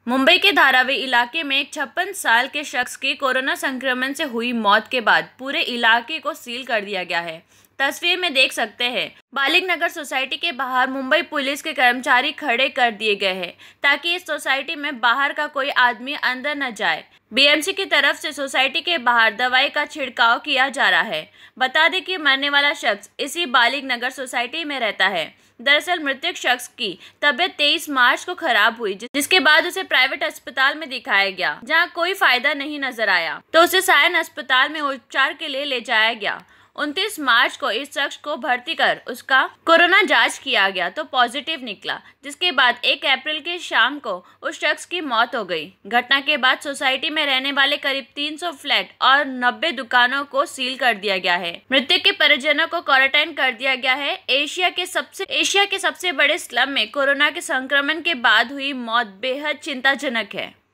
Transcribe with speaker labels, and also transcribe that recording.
Speaker 1: मुंबई के धारावी इलाके में एक 56 साल के शख्स की कोरोना संक्रमण से हुई मौत के बाद पूरे इलाके को सील कर दिया गया है। तस्वीर में देख सकते हैं, बालिक नगर सोसाइटी के बाहर मुंबई पुलिस के कर्मचारी खड़े कर दिए गए हैं ताकि इस सोसाइटी में बाहर का कोई आदमी अंदर न जाए। बीएमसी की तरफ से सोसाइटी के बाहर दवाई का छिड़काव किया जा रहा है। बता दें कि मरने वाला शख्स इसी बालिक नगर सोसाइटी में रहता है। दरअसल मृतक शख्स की तबीयत 23 मार्च को खराब हुई, जिसके बाद उसे प्राइवेट अस्पताल में दिखाया गया, जहां कोई फायदा नहीं नजर आया तो उसे सायन अस्पताल में उपचार के लिए ले जाया गया। 29 मार्च को इस शख्स को भर्ती कर उसका कोरोना जांच किया गया तो पॉजिटिव निकला, जिसके बाद 1 अप्रैल की शाम को उस शख्स की मौत हो गई। घटना के बाद सोसाइटी में रहने वाले करीब 300 फ्लैट और 90 दुकानों को सील कर दिया गया है। मृतक के परिजनों को क्वारंटाइन कर दिया गया है। एशिया के सबसे बड़े स्लम में कोरोना के संक्रमण के बाद हुई मौत बेहद चिंताजनक है।